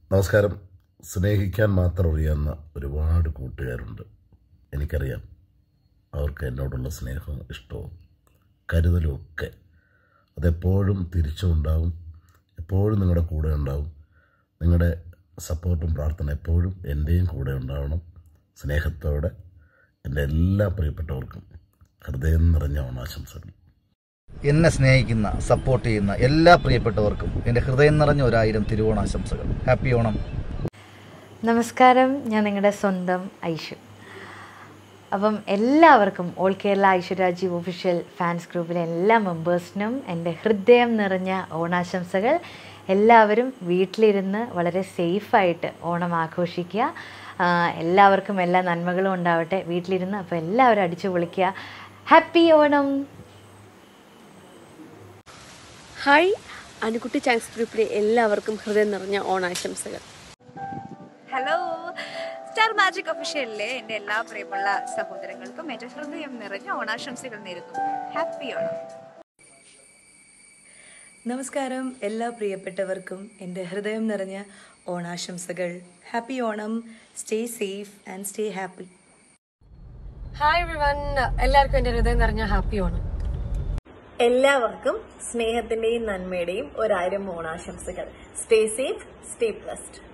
നമസ്കാരം. സ്നേഹിക്കാൻ മാത്രം അറിയാവുന്ന ഒരുപാട് കൂട്ടുകാരുണ്ട്. എനിക്കറിയാം. അവർക്ക് എന്നോടുള്ള സ്നേഹവും ഇഷ്ടവും കരുതലും ഒക്കെ അതെപ്പോഴും തിരിച്ചും ഉണ്ടാവും. എപ്പോഴും നിങ്ങളുടെ കൂടെ ഉണ്ടാവും. നിങ്ങളുടെ സപ്പോർട്ടും പ്രാർത്ഥന എപ്പോഴും എൻ്റെയും കൂടെ ഉണ്ടാവണം. സ്നേഹത്തോടെ എൻ്റെ എല്ലാ പ്രിയപ്പെട്ടവർക്കും ഹൃദയം നിറഞ്ഞ ഓണാശംസകൾ. എന്നെ സ്നേഹിക്കുന്ന, സപ്പോർട്ട് ചെയ്യുന്ന എല്ലാ പ്രിയപ്പെട്ടവർക്കും എൻ്റെ ഹൃദയം നിറഞ്ഞ 1000 തിരുവോണാശംസകൾ. ഹാപ്പി ഓണം. നമസ്കാരം, ഞാൻ നിങ്ങളുടെ സ്വന്തം ഐഷു. അപ്പം എല്ലാവർക്കും all Kerala Aishwarya Rajeev official fans ഗ്രൂപ്പിലെ എല്ലാ മെമ്പേഴ്സിനും എൻ്റെ ഹൃദയം നിറഞ്ഞ ഓണാശംസകൾ. എല്ലാവരും വീട്ടിലിരുന്ന് വളരെ സേഫായിട്ട് ഓണം ആഘോഷിക്കുക. എല്ലാവർക്കും എല്ലാ നന്മകളും ഉണ്ടാവട്ടെ വീട്ടിലിരുന്ന്. അപ്പോൾ എല്ലാവരും അടിച്ചു പൊളിക്കുക. Happy Onam. Hi, Anukutty chance ഗ്രൂപ്പിലെ എല്ലാവർക്കും ഹൃദയം നിറഞ്ഞ ഓണാശംസകൾ. ഹലോ, സ്റ്റാർ മാജിക് ഒഫീഷ്യലിലെ എൻ്റെ എല്ലാ പ്രിയമുള്ള സഹോദരങ്ങൾക്കും എൻ്റെ ഹൃദയം നിറഞ്ഞ ഓണാശംസകൾ നേരുന്നു. ഹാപ്പി ഓണം. നമസ്കാരം, എല്ലാ പ്രിയപ്പെട്ടവർക്കും എൻ്റെ ഹൃദയം നിറഞ്ഞ ഓണാശംസകൾ. Happy Onam. Stay safe and stay happy. Hi everyone, എല്ലാവർക്കും എൻ്റെ ഹൃദയം നിറഞ്ഞ ഹാപ്പി ഓണം. എല്ലാവർക്കും സ്നേഹത്തിന്റെയും നന്മയുടെയും 1000 ഓണാശംസകൾ. Stay safe, stay blessed.